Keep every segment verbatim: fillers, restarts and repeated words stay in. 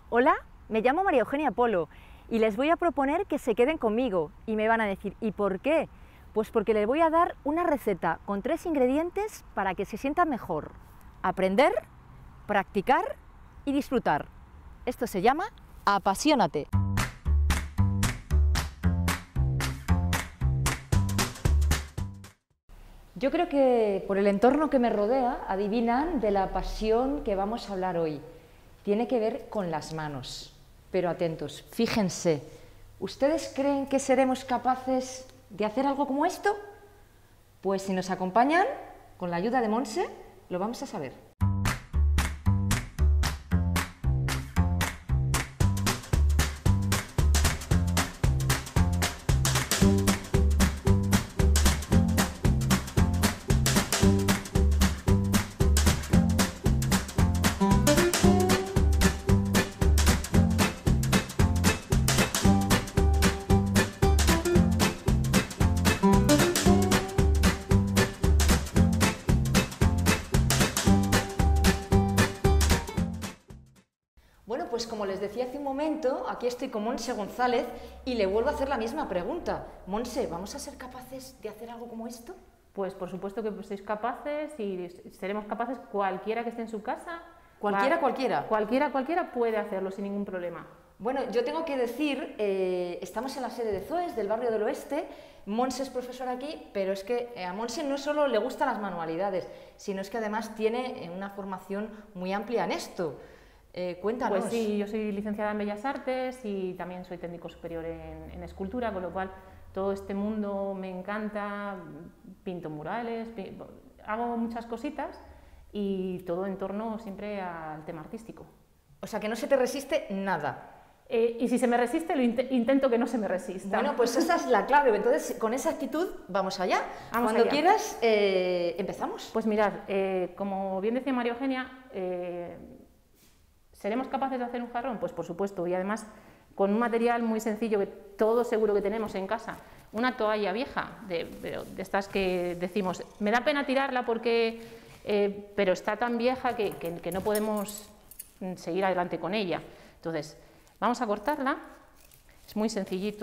Hola, me llamo María Eugenia Polo y les voy a proponer que se queden conmigo y me van a decir ¿y por qué? Pues porque les voy a dar una receta con tres ingredientes para que se sientan mejor. Aprender, practicar y disfrutar. Esto se llama Apasionate. Yo creo que por el entorno que me rodea adivinan de la pasión que vamos a hablar hoy. Tiene que ver con las manos, pero atentos, fíjense, ¿ustedes creen que seremos capaces de hacer algo como esto? Pues si nos acompañan, con la ayuda de Montse, lo vamos a saber. Bueno, pues como les decía hace un momento, aquí estoy con Montse González y le vuelvo a hacer la misma pregunta. Montse, ¿vamos a ser capaces de hacer algo como esto? Pues por supuesto que sois capaces y seremos capaces, cualquiera que esté en su casa. ¿Cualquiera, va, cualquiera? Cualquiera, cualquiera puede hacerlo sin ningún problema. Bueno, yo tengo que decir, eh, estamos en la sede de Zoes, del barrio del Oeste. Montse es profesora aquí, pero es que a Montse no solo le gustan las manualidades, sino es que además tiene una formación muy amplia en esto. Eh, cuéntanos. Pues sí, yo soy licenciada en Bellas Artes y también soy técnico superior en, en escultura, con lo cual todo este mundo me encanta, pinto murales, pinto, hago muchas cositas y todo en torno siempre al tema artístico. O sea que no se te resiste nada. Eh, y si se me resiste, lo int intento que no se me resista. Bueno, pues esa es la clave. Entonces, con esa actitud, vamos allá. Vamos Cuando allá. quieras, eh, empezamos. Pues mirad, eh, como bien decía María Eugenia, eh, ¿seremos capaces de hacer un jarrón? Pues por supuesto, y además con un material muy sencillo que todos seguro que tenemos en casa, una toalla vieja, de, de estas que decimos, me da pena tirarla porque, eh, pero está tan vieja que, que, que no podemos seguir adelante con ella. Entonces, vamos a cortarla, es muy sencillito.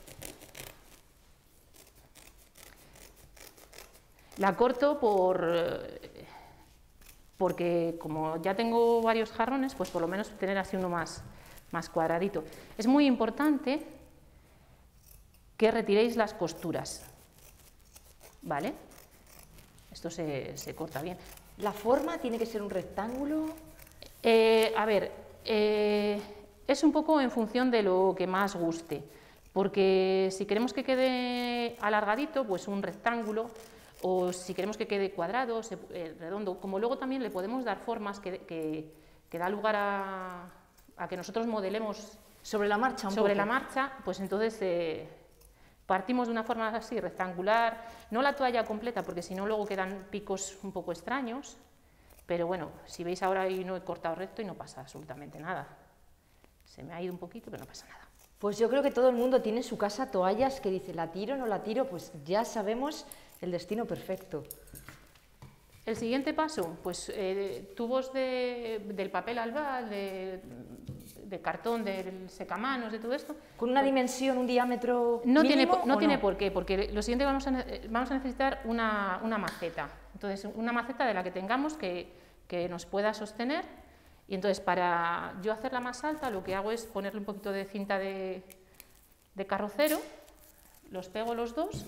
La corto por... porque como ya tengo varios jarrones, pues por lo menos tener así uno más, más cuadradito. Es muy importante que retiréis las costuras, ¿vale? Esto se, se corta bien. ¿La forma tiene que ser un rectángulo? Eh, a ver, eh, es un poco en función de lo que más guste, porque si queremos que quede alargadito, pues un rectángulo, o si queremos que quede cuadrado, se, eh, redondo, como luego también le podemos dar formas que, que, que da lugar a, a que nosotros modelemos sobre la marcha un sobre poco. la marcha, pues entonces eh, partimos de una forma así rectangular, no la toalla completa porque si no luego quedan picos un poco extraños, pero bueno, si veis ahora y no he cortado recto y no pasa absolutamente nada, se me ha ido un poquito pero no pasa nada. Pues yo creo que todo el mundo tiene en su casa toallas que dice la tiro, no la tiro, pues ya sabemos el destino perfecto. El siguiente paso, pues eh, tubos de, del papel albal, de, de cartón, del secamanos, de todo esto. ¿Con una dimensión, un diámetro no mínimo tiene, no o tiene no? por qué, porque lo siguiente vamos a, vamos a necesitar una, una maceta. Entonces, una maceta de la que tengamos que, que nos pueda sostener. Y entonces, para yo hacerla más alta, lo que hago es ponerle un poquito de cinta de, de carrocero, los pego los dos.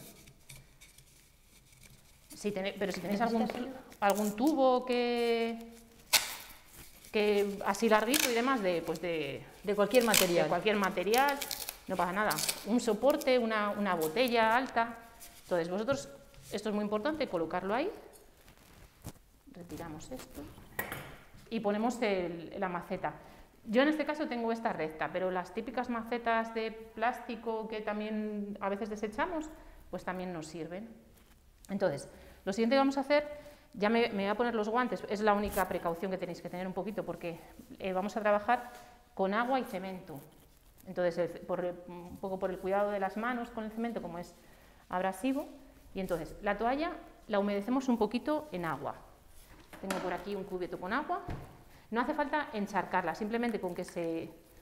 Si tenéis, pero si tenéis algún, algún tubo que, que así larguito y demás, de, pues de, de cualquier material. De cualquier material, no pasa nada. Un soporte, una, una botella alta. Entonces vosotros, esto es muy importante, colocarlo ahí. Retiramos esto y ponemos el, la maceta. Yo en este caso tengo esta recta, pero las típicas macetas de plástico que también a veces desechamos, pues también nos sirven. Entonces, lo siguiente que vamos a hacer, ya me, me voy a poner los guantes, es la única precaución que tenéis que tener un poquito, porque eh, vamos a trabajar con agua y cemento. Entonces, el, por, un poco por el cuidado de las manos con el cemento, como es abrasivo, y entonces la toalla la humedecemos un poquito en agua. Tengo por aquí un cubierto con agua. No hace falta encharcarla, simplemente con que se,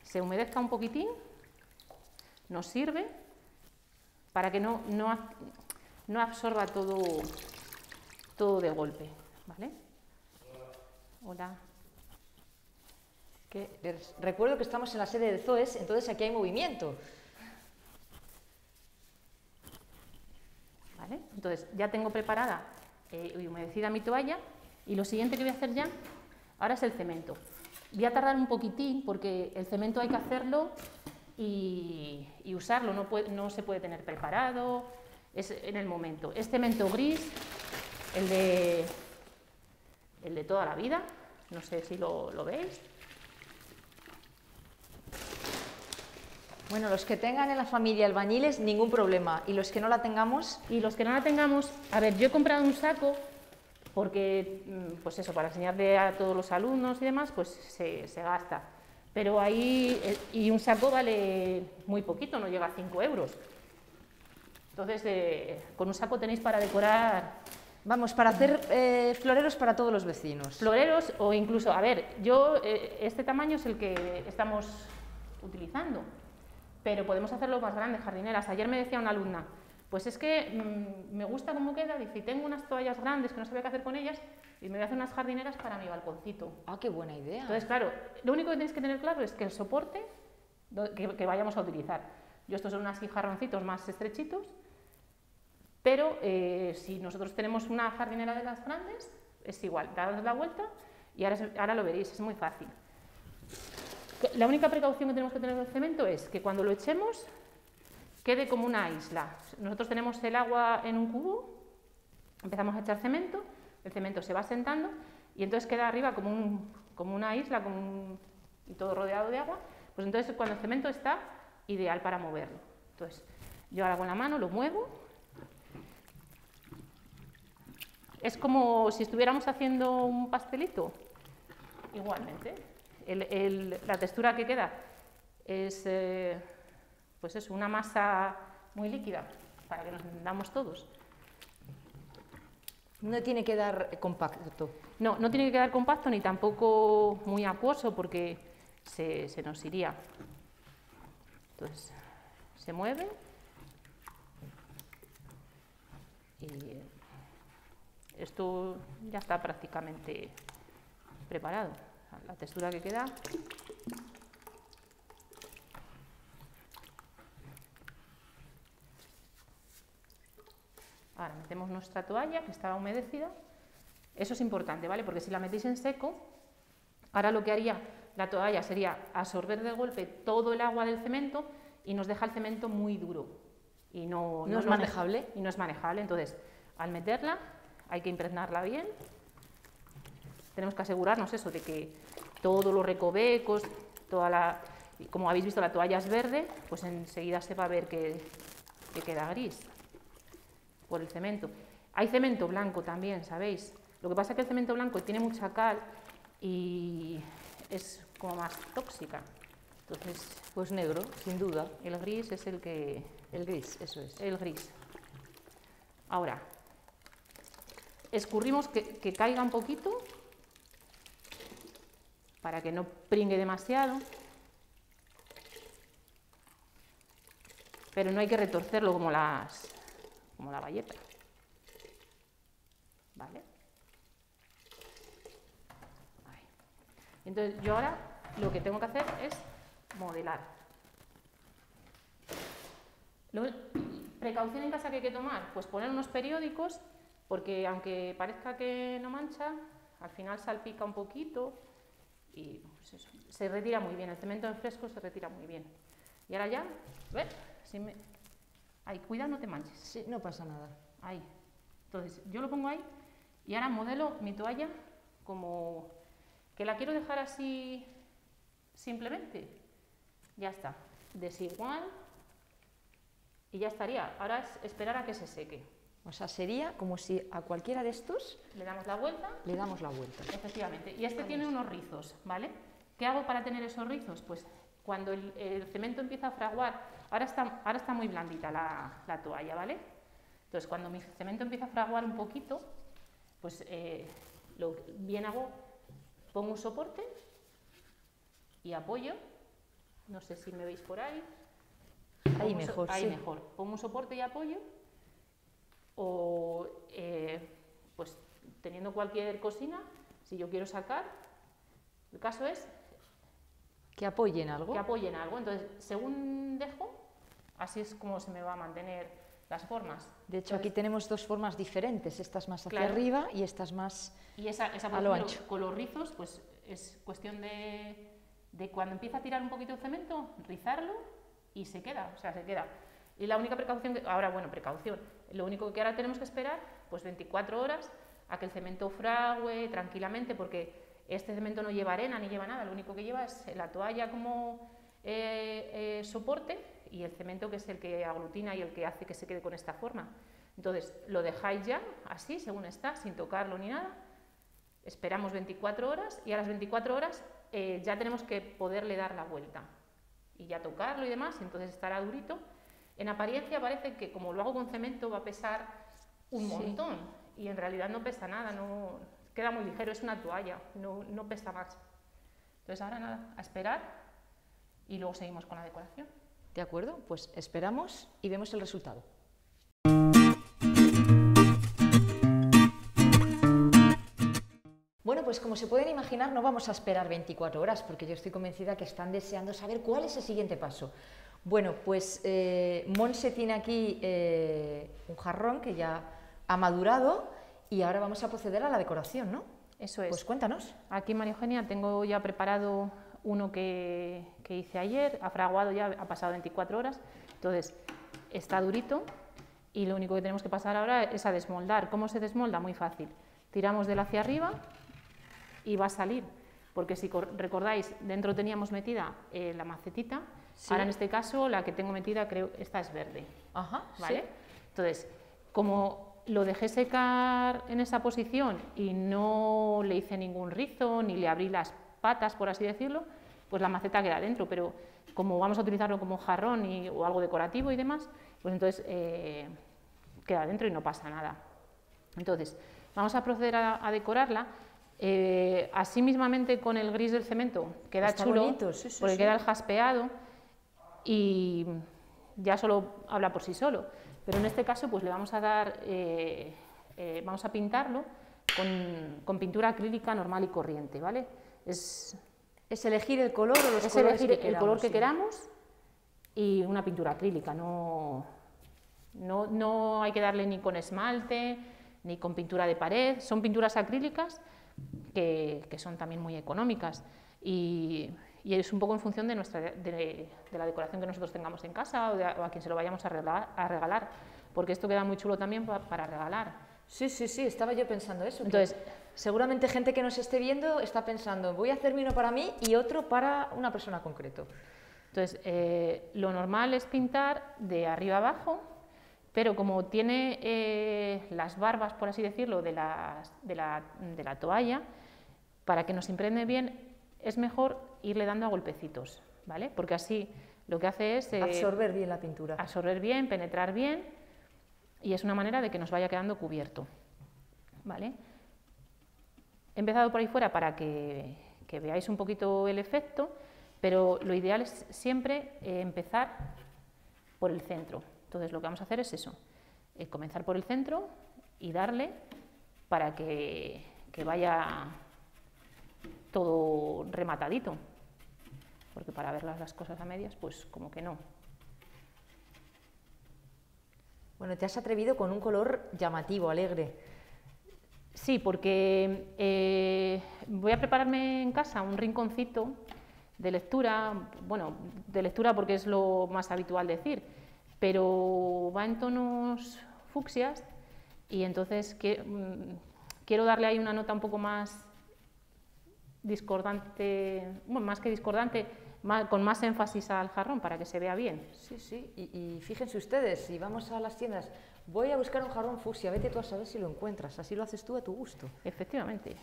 se humedezca un poquitín, nos sirve para que no, no, no absorba todo, todo de golpe, ¿vale? Hola. Que les recuerdo que estamos en la sede de ZOES, entonces aquí hay movimiento. ¿Vale? Entonces ya tengo preparada eh, y humedecida mi toalla, y lo siguiente que voy a hacer ya, ahora es el cemento. Voy a tardar un poquitín porque el cemento hay que hacerlo y, y usarlo, no, puede, no se puede tener preparado, es en el momento. Es cemento gris, el de, el de toda la vida, no sé si lo, lo veis. Bueno, los que tengan en la familia albañiles, ningún problema, y los que no la tengamos... Y los que no la tengamos, a ver, yo he comprado un saco porque, pues eso, para enseñarle a todos los alumnos y demás, pues se, se gasta. Pero ahí, y un saco vale muy poquito, no llega a cinco euros. Entonces, eh, con un saco tenéis para decorar... Vamos, para hacer eh, floreros para todos los vecinos. Floreros o incluso, a ver, yo, eh, este tamaño es el que estamos utilizando, pero podemos hacerlo más grandes, jardineras. Ayer me decía una alumna, pues es que mmm, me gusta cómo queda, dice, tengo unas toallas grandes que no sabía qué hacer con ellas y me voy a hacer unas jardineras para mi balconcito. Ah, qué buena idea. Entonces, claro, lo único que tenéis que tener claro es que el soporte que, que vayamos a utilizar. Yo estos son unos jarroncitos más estrechitos, pero eh, si nosotros tenemos una jardinera de las grandes, es igual, daos la vuelta y ahora, ahora lo veréis, es muy fácil. La única precaución que tenemos que tener con el cemento es que cuando lo echemos quede como una isla. Nosotros tenemos el agua en un cubo, empezamos a echar cemento, el cemento se va asentando y entonces queda arriba como, un, como una isla, como un, y todo rodeado de agua. Pues entonces cuando el cemento está ideal para moverlo. Entonces yo ahora con la mano lo muevo. Es como si estuviéramos haciendo un pastelito, igualmente. El, el, la textura que queda es, eh, pues es una masa muy líquida, para que nos entendamos todos. No tiene que dar compacto. No, no tiene que quedar compacto ni tampoco muy acuoso porque se, se nos iría. Entonces, se mueve y esto ya está prácticamente preparado. La textura que queda. Ahora metemos nuestra toalla que estaba humedecida. Eso es importante, ¿vale? Porque si la metéis en seco, ahora lo que haría la toalla sería absorber de golpe todo el agua del cemento y nos deja el cemento muy duro. Y no, no, no es manejable. Y no es manejable. Entonces, al meterla, hay que impregnarla bien. Tenemos que asegurarnos eso, de que todos los recovecos, toda la, como habéis visto la toalla es verde, pues enseguida se va a ver que, que queda gris por el cemento. Hay cemento blanco también, ¿sabéis? Lo que pasa es que el cemento blanco tiene mucha cal y es como más tóxica. Entonces, pues negro, sin duda. El gris es el que... El gris, eso es. El gris. Ahora, escurrimos que, que caiga un poquito para que no pringue demasiado, pero no hay que retorcerlo como, las, como la bayeta. ¿Vale? Ahí. Entonces yo ahora lo que tengo que hacer es modelar. Lo, precaución en casa que hay que tomar, pues poner unos periódicos, porque aunque parezca que no mancha, al final salpica un poquito y pues eso, se retira muy bien, el cemento en fresco se retira muy bien. Y ahora ya, ¿ves? Si me... Ahí, cuida, no te manches. Sí, no pasa nada. Ahí. Entonces, yo lo pongo ahí y ahora modelo mi toalla como que la quiero dejar así simplemente. Ya está. Desigual y ya estaría. Ahora es esperar a que se seque. O sea, sería como si a cualquiera de estos le damos la vuelta. Le damos la vuelta. Efectivamente. Y este tiene unos rizos, ¿vale? ¿Qué hago para tener esos rizos? Pues cuando el, el cemento empieza a fraguar, ahora está, ahora está muy blandita la, la toalla, ¿vale? Entonces, cuando mi cemento empieza a fraguar un poquito, pues eh, lo bien hago, pongo un soporte y apoyo No sé si me veis por ahí. Ahí Pongo mejor, so ahí sí. mejor. Pongo un soporte y apoyo, o eh, pues teniendo cualquier cocina, si yo quiero sacar, el caso es Que apoyen algo. que apoyen algo. Entonces, según dejo, así es como se me va a mantener las formas. De hecho, Entonces, aquí tenemos dos formas diferentes, estas más hacia claro. arriba y estas más Y esa, esa por a lo ejemplo, ancho. con los rizos, pues es cuestión de, de cuando empieza a tirar un poquito de cemento, rizarlo y se queda, o sea, se queda. Y la única precaución, que, ahora bueno, precaución, lo único que ahora tenemos que esperar, pues veinticuatro horas a que el cemento frague tranquilamente, porque este cemento no lleva arena ni lleva nada, lo único que lleva es la toalla como eh, eh, soporte y el cemento, que es el que aglutina y el que hace que se quede con esta forma. Entonces, lo dejáis ya así, según está, sin tocarlo ni nada. Esperamos veinticuatro horas y a las veinticuatro horas eh, ya tenemos que poderle dar la vuelta y ya tocarlo y demás, entonces estará durito. En apariencia parece que como lo hago con cemento va a pesar un Sí. montón y en realidad no pesa nada, no, queda muy ligero, es una toalla, no, no pesa más. Entonces ahora nada, a esperar y luego seguimos con la decoración. ¿De acuerdo? Pues esperamos y vemos el resultado. Bueno, pues como se pueden imaginar, no vamos a esperar veinticuatro horas, porque yo estoy convencida que están deseando saber cuál es el siguiente paso. Bueno, pues eh, Monse tiene aquí eh, un jarrón que ya ha madurado y ahora vamos a proceder a la decoración, ¿no? Eso es. Pues cuéntanos. Aquí, María Eugenia, tengo ya preparado uno que, que hice ayer, ha fraguado ya, ha pasado veinticuatro horas, entonces está durito y lo único que tenemos que pasar ahora es a desmoldar. ¿Cómo se desmolda? Muy fácil. Tiramos de él hacia arriba y va a salir, porque si recordáis, dentro teníamos metida eh, la macetita, sí. Ahora en este caso la que tengo metida, creo, esta es verde. Ajá, ¿vale? sí. Entonces, como lo dejé secar en esa posición y no le hice ningún rizo, ni le abrí las patas, por así decirlo, pues la maceta queda dentro, pero como vamos a utilizarlo como jarrón y, o algo decorativo y demás, pues entonces eh, queda dentro y no pasa nada. Entonces, vamos a proceder a, a decorarla. Eh, así mismamente con el gris del cemento queda Está chulo, bonito, sí, sí, porque sí. queda el jaspeado y ya solo habla por sí solo, pero en este caso pues le vamos a dar, eh, eh, vamos a pintarlo con, con pintura acrílica normal y corriente, ¿vale? Es, es elegir el color o los es colores elegir que el queramos, color que sí. queramos y una pintura acrílica, no, no, no hay que darle ni con esmalte ni con pintura de pared, son pinturas acrílicas Que, que son también muy económicas y, y es un poco en función de, nuestra, de, de la decoración que nosotros tengamos en casa o, de, o a quien se lo vayamos a regalar, a regalar, porque esto queda muy chulo también pa, para regalar. Sí, sí, sí, estaba yo pensando eso. Entonces, seguramente gente que nos esté viendo está pensando, voy a hacerme uno para mí y otro para una persona concreto. Entonces, eh, lo normal es pintar de arriba abajo, pero como tiene eh, las barbas, por así decirlo, de, las, de, la, de la toalla, para que nos impregne bien, es mejor irle dando a golpecitos, ¿vale? Porque así lo que hace es... Eh, absorber bien la pintura. Absorber bien, penetrar bien, y es una manera de que nos vaya quedando cubierto, ¿vale? He empezado por ahí fuera para que, que veáis un poquito el efecto, pero lo ideal es siempre eh, empezar por el centro. Entonces lo que vamos a hacer es eso, eh, comenzar por el centro y darle para que, que vaya todo rematadito, porque para ver las, las cosas a medias, pues como que no. Bueno, te has atrevido con un color llamativo, alegre. Sí, porque eh, voy a prepararme en casa un rinconcito de lectura, bueno, de lectura porque es lo más habitual decir, pero va en tonos fucsias y entonces que, mmm, quiero darle ahí una nota un poco más discordante, bueno, más que discordante, más, con más énfasis al jarrón para que se vea bien. Sí, sí, y, y fíjense ustedes, si vamos a las tiendas, voy a buscar un jarrón fucsia, vete tú a saber si lo encuentras, así lo haces tú a tu gusto. Efectivamente.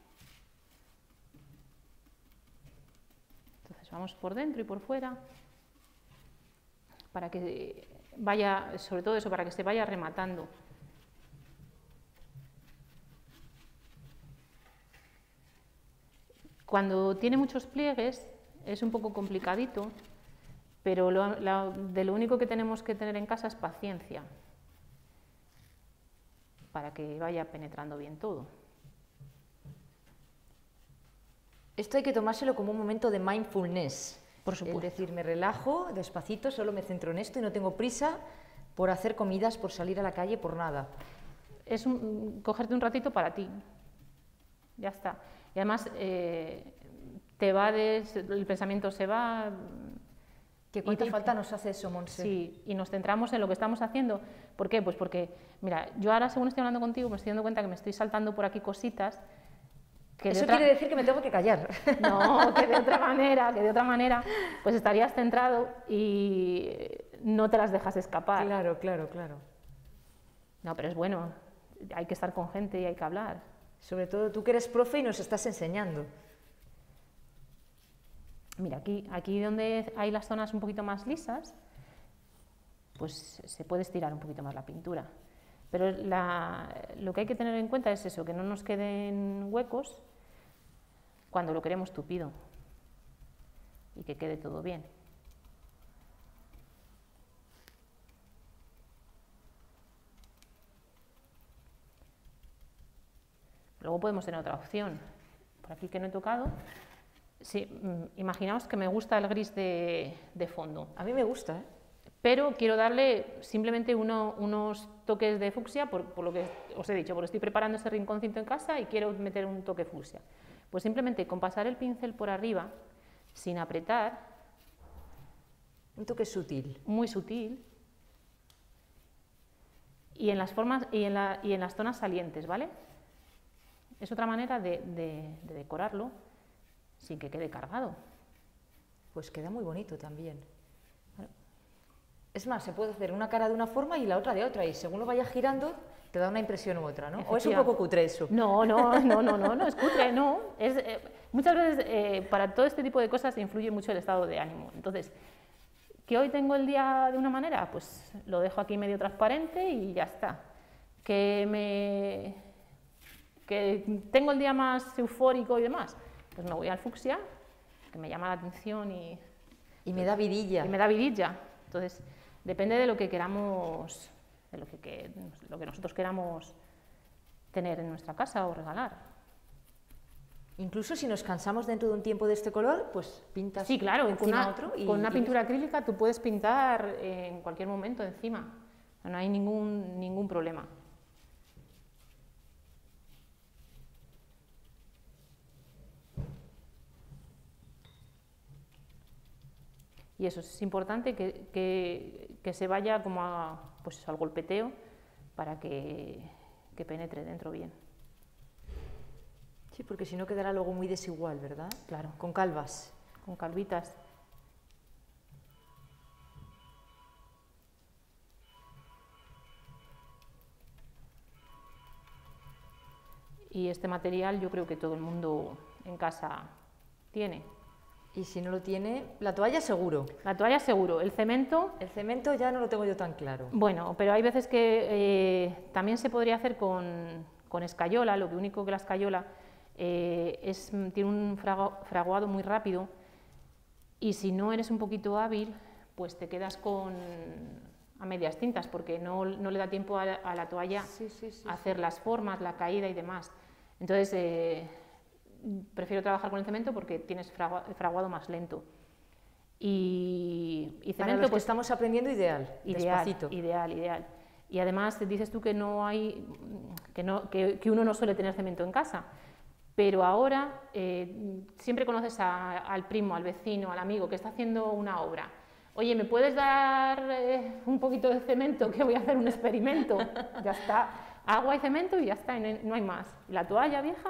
Entonces vamos por dentro y por fuera, para que vaya, sobre todo eso, para que se vaya rematando. Cuando tiene muchos pliegues es un poco complicadito pero lo, la, de lo único que tenemos que tener en casa es paciencia para que vaya penetrando bien todo. Esto hay que tomárselo como un momento de mindfulness. Por supuesto. Es decir, me relajo despacito, solo me centro en esto y no tengo prisa por hacer comidas, por salir a la calle, por nada. Es un, cogerte un ratito para ti. Ya está. Y además eh, te va des, el pensamiento se va. ¿Qué cuánta falta nos hace eso, Montse? Sí, y nos centramos en lo que estamos haciendo. ¿Por qué? Pues porque, mira, yo ahora según estoy hablando contigo me estoy dando cuenta que me estoy saltando por aquí cositas. Que eso otra... quiere decir que me tengo que callar. No, que de otra manera, que de otra manera, pues estarías centrado y no te las dejas escapar. Claro, claro, claro. No, pero es bueno, hay que estar con gente y hay que hablar. Sobre todo tú que eres profe y nos estás enseñando. Mira, aquí, aquí donde hay las zonas un poquito más lisas, pues se puede estirar un poquito más la pintura. Pero la, lo que hay que tener en cuenta es eso, que no nos queden huecos cuando lo queremos tupido y que quede todo bien. Luego podemos tener otra opción. Por aquí que no he tocado. Sí, imaginaos que me gusta el gris de, de fondo. A mí me gusta, ¿eh? Pero quiero darle simplemente uno, unos toques de fucsia, por, por lo que os he dicho, porque estoy preparando ese rinconcito en casa y quiero meter un toque fucsia. Pues simplemente con pasar el pincel por arriba, sin apretar. Un toque sutil. Muy sutil. Y en las, formas, y en la, y en las zonas salientes, ¿vale? Es otra manera de, de, de decorarlo sin que quede cargado. Pues queda muy bonito también. Es más, se puede hacer una cara de una forma y la otra de otra, y según lo vayas girando, te da una impresión u otra, ¿no? ¿O es un poco cutre eso? No, no, no, no, no, no es cutre, no. Es, eh, muchas veces eh, para todo este tipo de cosas influye mucho el estado de ánimo. Entonces, ¿que hoy tengo el día de una manera? Pues lo dejo aquí medio transparente y ya está. ¿Que, me, que tengo el día más eufórico y demás? Pues me voy al fucsia, que me llama la atención y... Y me da vidilla. Y me da vidilla. Entonces, depende de lo que queramos, de lo que, que, lo que nosotros queramos tener en nuestra casa o regalar. Incluso si nos cansamos dentro de un tiempo de este color, pues pintas sí, claro, encima con una, otro. Y, con una y pintura acrílica tú puedes pintar en cualquier momento encima. No hay ningún, ningún problema. Y eso es importante que, que, que se vaya como a, pues eso, al golpeteo para que, que penetre dentro bien. Sí, porque si no quedará luego muy desigual, ¿verdad? Claro. Con calvas. Con calvitas. Y este material yo creo que todo el mundo en casa tiene. Y si no lo tiene, la toalla seguro. La toalla seguro, el cemento... El cemento ya no lo tengo yo tan claro. Bueno, pero hay veces que eh, también se podría hacer con, con escayola, lo único que la escayola eh, es, tiene un fraguado muy rápido y si no eres un poquito hábil, pues te quedas con a medias tintas porque no, no le da tiempo a la, a la toalla sí, sí, sí, a hacer sí. las formas, la caída y demás. Entonces, eh, prefiero trabajar con el cemento porque tienes fragua, el fraguado más lento. Y, y cemento, Para los pues que estamos aprendiendo, ideal, ideal, despacito. ideal, ideal. Y además dices tú que no hay, que, no, que, que uno no suele tener cemento en casa, pero ahora eh, siempre conoces a, al primo, al vecino, al amigo que está haciendo una obra. Oye, ¿me puedes dar eh, un poquito de cemento que voy a hacer un experimento? Ya está, agua y cemento y ya está, y no hay más. ¿Y la toalla vieja?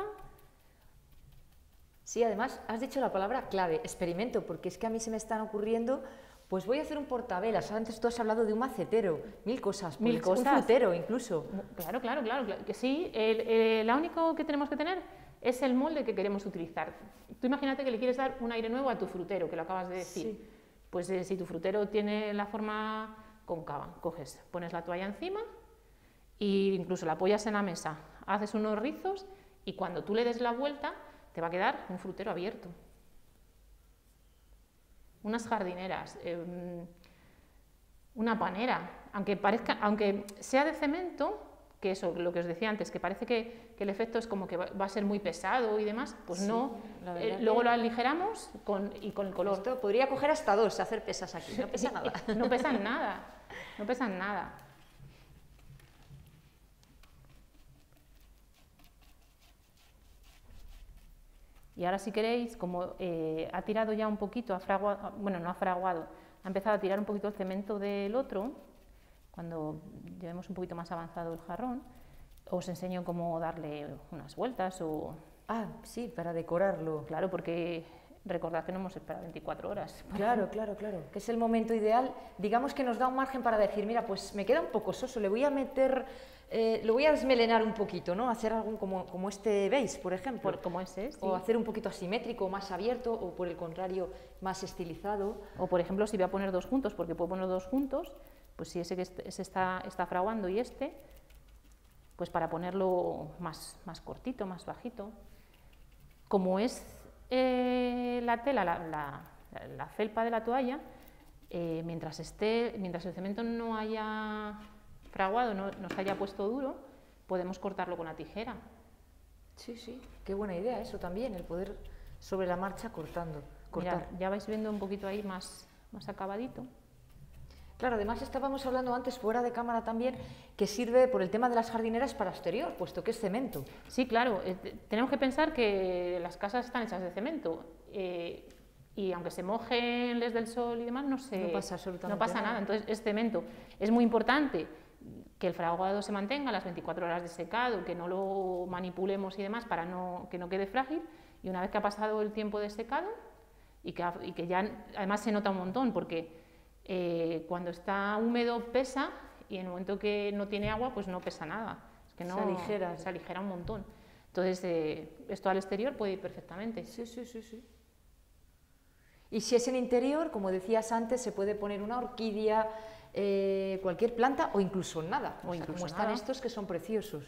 Sí, además has dicho la palabra clave, experimento, porque es que a mí se me están ocurriendo, pues voy a hacer un portavelas, antes tú has hablado de un macetero, mil cosas, mil pues, cosas. un frutero incluso. Claro, claro, claro, claro que sí, el, el, lo único que tenemos que tener es el molde que queremos utilizar. Tú imagínate que le quieres dar un aire nuevo a tu frutero, que lo acabas de decir. Sí. Pues eh, si tu frutero tiene la forma cóncava, coges, pones la toalla encima e incluso la apoyas en la mesa, haces unos rizos y cuando tú le des la vuelta te va a quedar un frutero abierto. unas jardineras, eh, una panera, aunque, parezca, aunque sea de cemento, que eso, lo que os decía antes, que parece que, que el efecto es como que va, va a ser muy pesado y demás, pues sí, no, eh, luego que... lo aligeramos con, y con el color. Esto podría coger hasta dos, hacer pesas aquí, no pesa nada. No pesan nada, no pesan nada. Y ahora si queréis, como eh, ha tirado ya un poquito, ha fraguado, bueno, no ha fraguado, ha empezado a tirar un poquito el cemento del otro, cuando llevemos un poquito más avanzado el jarrón, os enseño cómo darle unas vueltas o... Ah, sí, para decorarlo. Claro, porque recordad que no hemos esperado veinticuatro horas. Claro, claro, claro, que es el momento ideal, digamos que nos da un margen para decir, mira, pues me queda un poco soso, le voy a meter... Eh, lo voy a desmelenar un poquito, ¿no? Hacer algo como, como este beige, por ejemplo. Por, como ese, sí. O hacer un poquito asimétrico, más abierto, o por el contrario, más estilizado. O por ejemplo, si voy a poner dos juntos, porque puedo poner dos juntos, pues si ese que se está, está fraguando y este, pues para ponerlo más, más cortito, más bajito. Como es eh, la tela, la, la, la felpa de la toalla, eh, mientras, esté, mientras el cemento no haya... fraguado, no nos haya puesto duro, podemos cortarlo con la tijera. Sí, sí, qué buena idea eso también, el poder sobre la marcha cortando. Cortar. Mirad, ya vais viendo un poquito ahí más, más acabadito. Claro, además estábamos hablando antes fuera de cámara también que sirve por el tema de las jardineras para exterior, puesto que es cemento. Sí, claro, eh, tenemos que pensar que las casas están hechas de cemento eh, y aunque se mojen desde el sol y demás, no, se, no pasa absolutamente no pasa nada. nada, entonces es cemento. Es muy importante que el fraguado se mantenga las veinticuatro horas de secado, que no lo manipulemos y demás para no, que no quede frágil, y una vez que ha pasado el tiempo de secado y que, y que ya además se nota un montón porque eh, cuando está húmedo pesa y en el momento que no tiene agua pues no pesa nada, es que no, se aligera, se aligera un montón. Entonces eh, esto al exterior puede ir perfectamente. Sí, sí, sí, sí. Y si es en interior, como decías antes, se puede poner una orquídea, eh, cualquier planta o incluso nada, o, o sea, incluso como están nada. Estos que son preciosos.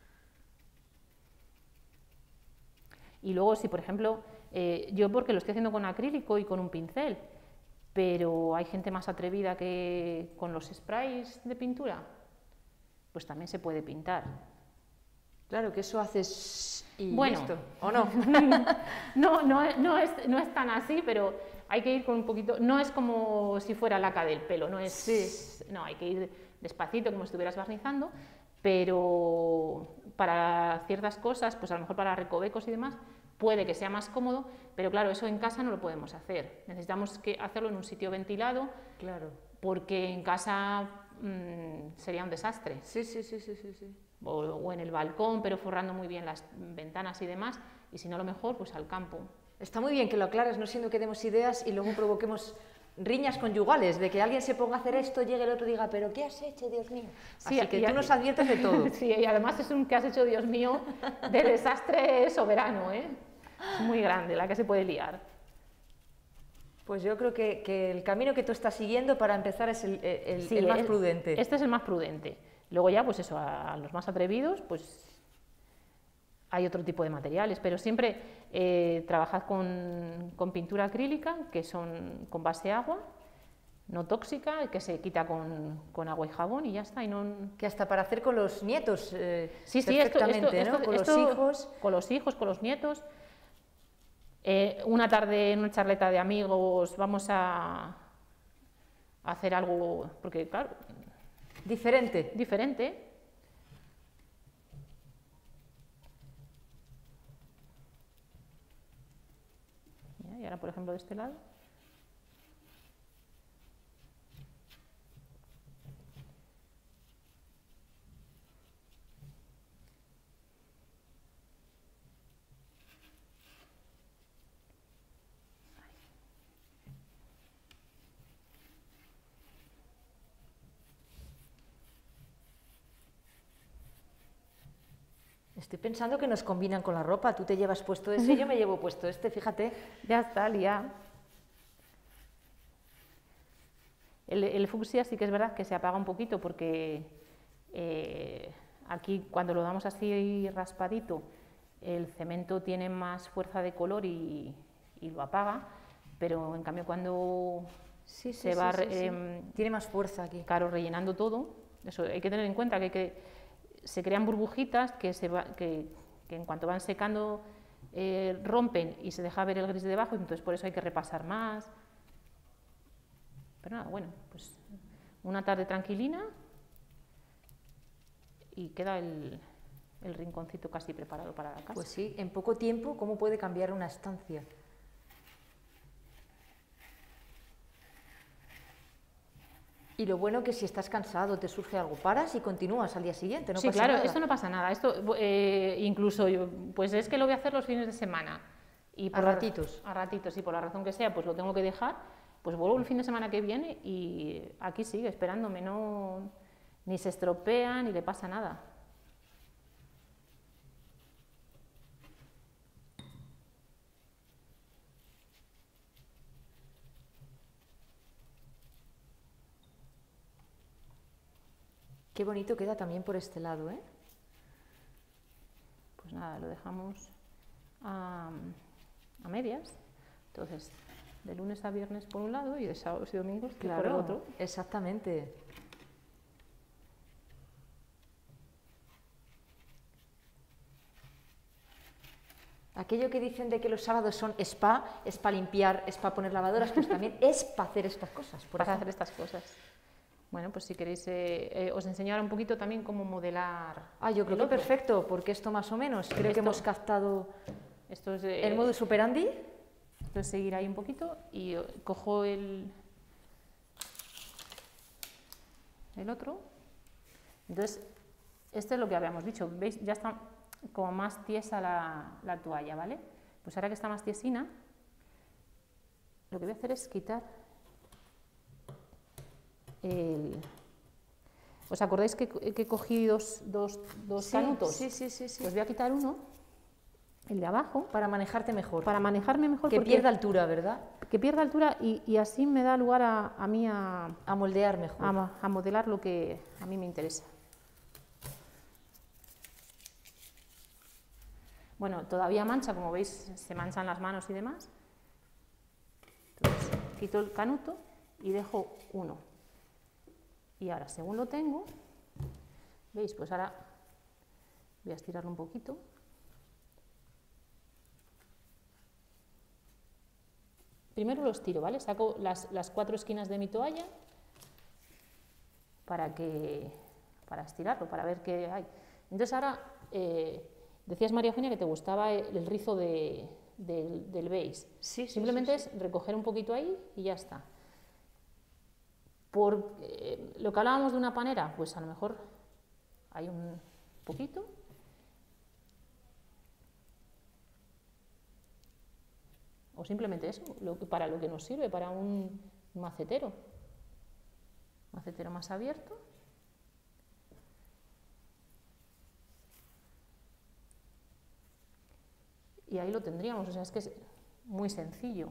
Y luego si por ejemplo, eh, yo porque lo estoy haciendo con acrílico y con un pincel, pero hay gente más atrevida que con los sprays de pintura, pues también se puede pintar. Claro, que eso haces y bueno, listo, ¿o no? no, no, no, es, no es tan así, pero hay que ir con un poquito, no es como si fuera laca del pelo, no es, sí. no, hay que ir despacito como si estuvieras barnizando, pero para ciertas cosas, pues a lo mejor para recovecos y demás, puede que sea más cómodo, pero claro, eso en casa no lo podemos hacer, necesitamos que hacerlo en un sitio ventilado, claro. Porque en casa mmm, sería un desastre. Sí, sí, sí, sí, sí, sí. O, o en el balcón, pero forrando muy bien las ventanas y demás, y si no lo mejor, pues al campo. Está muy bien que lo aclares, no siendo que demos ideas y luego provoquemos riñas conyugales, de que alguien se ponga a hacer esto, llegue el otro y diga, ¿pero qué has hecho, Dios mío? Sí, así que tú a... nos adviertes de todo. Sí, y además es un que has hecho, Dios mío, de desastre soberano, ¿eh? Es muy grande la que se puede liar. Pues yo creo que, que el camino que tú estás siguiendo para empezar es el, el, sí, el más el, prudente. Este es el más prudente. Luego ya, pues eso, a, a los más atrevidos, pues hay otro tipo de materiales, pero siempre eh, trabajad con, con pintura acrílica, que son con base agua, no tóxica, que se quita con, con agua y jabón y ya está. Y no... Que hasta para hacer con los nietos eh, sí, sí, perfectamente, esto, esto, ¿no? esto, con esto, los hijos. Con los hijos, con los nietos. Eh, una tarde en una charleta de amigos vamos a, a hacer algo, porque claro... Diferente. Diferente. Y ahora, por ejemplo, de este lado. Estoy pensando que nos combinan con la ropa. Tú te llevas puesto ese y yo me llevo puesto este, fíjate. Ya está, ya. El, el fucsia sí que es verdad que se apaga un poquito porque eh, aquí cuando lo damos así raspadito el cemento tiene más fuerza de color y, y lo apaga, pero en cambio cuando Sí, sí, se sí, va sí, sí. eh, Tiene más fuerza aquí. claro, rellenando todo, eso hay que tener en cuenta que, que se crean burbujitas que, se va, que, que en cuanto van secando eh, rompen y se deja ver el gris de debajo, entonces por eso hay que repasar más. Pero nada, bueno, pues una tarde tranquilina y queda el, el rinconcito casi preparado para la casa. Pues sí, en poco tiempo, ¿cómo puede cambiar una estancia? Y lo bueno que si estás cansado, te surge algo, paras y continúas al día siguiente, no sí, pasa claro, nada. esto no pasa nada. Esto, eh, incluso, yo, pues es que lo voy a hacer los fines de semana. Y por A la- ratitos. a ratitos, y por la razón que sea, pues lo tengo que dejar, pues vuelvo el fin de semana que viene y aquí sigue esperándome, no, ni se estropea ni le pasa nada. Qué bonito queda también por este lado, ¿eh? Pues nada, lo dejamos a, a medias. Entonces, de lunes a viernes por un lado y de sábados y domingos por el otro. Exactamente. Aquello que dicen de que los sábados son spa, es para limpiar, es para poner lavadoras, pues también es para hacer estas cosas. Por Para ejemplo. hacer estas cosas. Bueno, pues si queréis, eh, eh, os enseñaré un poquito también cómo modelar. Ah, yo creo el que otro. perfecto, porque esto más o menos, creo que Esto- hemos captado Esto es, eh, el modus operandi. esto es seguir ahí un poquito y eh, cojo el, el otro. Entonces, esto es lo que habíamos dicho. ¿Veis? Ya está como más tiesa la, la toalla, ¿vale? Pues ahora que está más tiesina, lo que voy a hacer es quitar el... ¿Os acordáis que, que cogí dos, dos, dos Sí, canutos? sí, sí, sí, sí. Pues voy a quitar uno, el de abajo, Para manejarte mejor. para manejarme mejor. que porque- pierda altura, ¿verdad? que pierda altura y, y así me da lugar a, a mí a, A moldear mejor. a, a modelar lo que a mí me interesa. Bueno, todavía mancha, como veis, se manchan las manos y demás. Entonces, quito el canuto y dejo uno. Y ahora, según lo tengo, ¿veis? Pues ahora voy a estirarlo un poquito. Primero lo estiro, ¿vale? Saco las, las cuatro esquinas de mi toalla para, que, para estirarlo, para ver qué hay. Entonces ahora, eh, decías María Eugenia que te gustaba el, el rizo de, del, del beige. Sí, sí, Simplemente sí, sí. es recoger un poquito ahí y ya está. Por eh, lo que hablábamos de una panera, pues a lo mejor hay un poquito. O simplemente eso, lo que, para lo que nos sirve, para un macetero. Macetero más abierto. Y ahí lo tendríamos, o sea, es que es muy sencillo.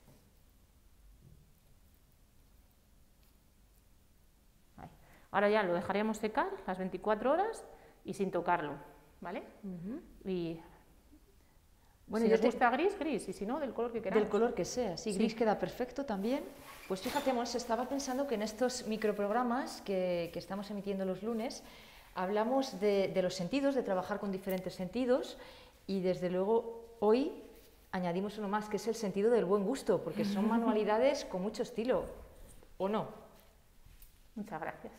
Ahí. Ahora ya lo dejaríamos secar las veinticuatro horas y sin tocarlo, ¿vale? Ujú. Y Bueno, si yo os te- gusta gris, gris, y si no, del color que queráis. Del color que sea, sí, Sí. gris queda perfecto también. Pues fíjate, Mons, estaba pensando que en estos microprogramas que, que estamos emitiendo los lunes, hablamos de, de los sentidos, de trabajar con diferentes sentidos, y desde luego hoy añadimos uno más, que es el sentido del buen gusto, porque son manualidades con mucho estilo, ¿o no? Muchas gracias.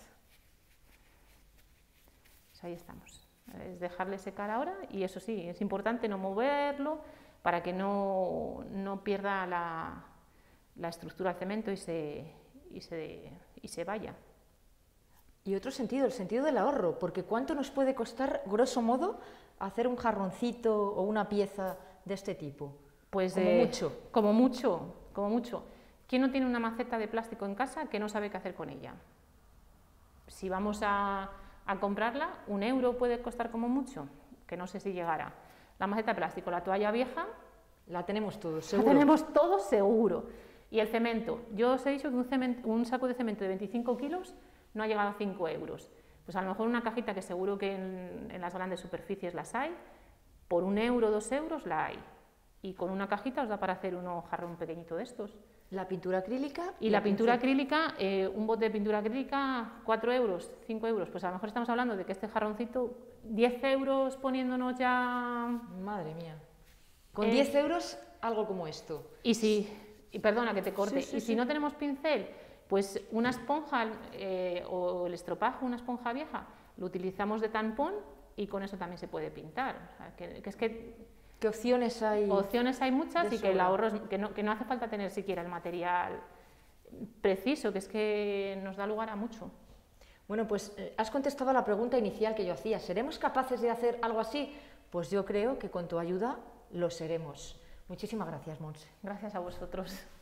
Pues ahí estamos. Es dejarle secar ahora y eso sí, es importante no moverlo para que no, no pierda la, la estructura del cemento y se, y, se, y se vaya. Y otro sentido, el sentido del ahorro, porque ¿cuánto nos puede costar, grosso modo, hacer un jarroncito o una pieza de este tipo? Pues Como eh, mucho. Como mucho, como mucho. ¿Quién no tiene una maceta de plástico en casa que no sabe qué hacer con ella? Si vamos a, a comprarla, un euro puede costar como mucho, que no sé si llegará. La maceta de plástico, la toalla vieja, La tenemos todos, la seguro. tenemos todo seguro. Y el cemento, yo os he dicho que un, cemento, un saco de cemento de veinticinco kilos no ha llegado a cinco euros. Pues a lo mejor una cajita que seguro que en, en las grandes superficies las hay, por un euro, dos euros la hay. y con una cajita os da para hacer uno jarrón pequeñito de estos. La pintura acrílica. Y la pintura acrílica, eh, un bote de pintura acrílica, cuatro euros, cinco euros, pues a lo mejor estamos hablando de que este jarroncito, diez euros poniéndonos ya... Madre mía. Con Eh, diez euros, algo como esto. Y si, y perdona que te corte, Sí, sí, y sí. si no tenemos pincel, pues una esponja eh, o el estropajo, una esponja vieja, lo utilizamos de tampón y con eso también se puede pintar. O sea, que, que es que ¿Qué opciones hay? opciones hay muchas de y que el sobra. ahorro es- que no, que no hace falta tener siquiera el material preciso, que es que nos da lugar a mucho. Bueno, pues eh, has contestado a la pregunta inicial que yo hacía. ¿Seremos capaces de hacer algo así? Pues yo creo que con tu ayuda lo seremos. Muchísimas gracias, Montse. Gracias a vosotros.